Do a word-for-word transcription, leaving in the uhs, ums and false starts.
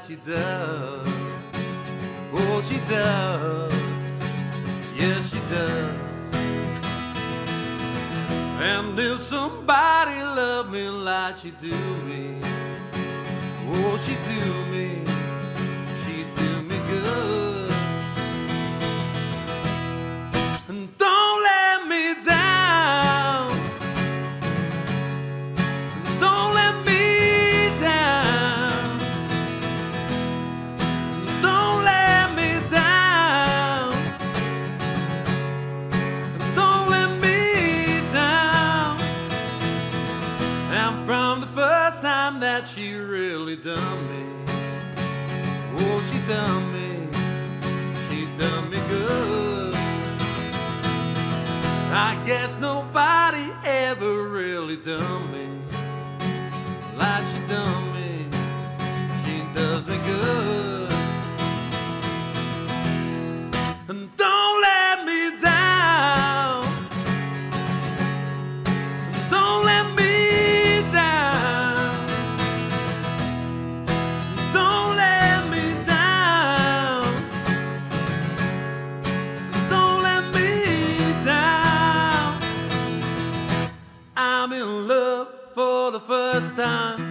she does. Oh, she does. Yes, she does. And if somebody loved me like she do me, oh, she do me, she do me good. And don't let me down, don't let me down, don't let me down, don't let me down. And from the first time that she really done me, oh, she done me, she done me good. I guess nobody ever really done me like she done me. She does me good. And don't let me down, don't let me down, don't let me down, don't let me down. I'm in love for the first time.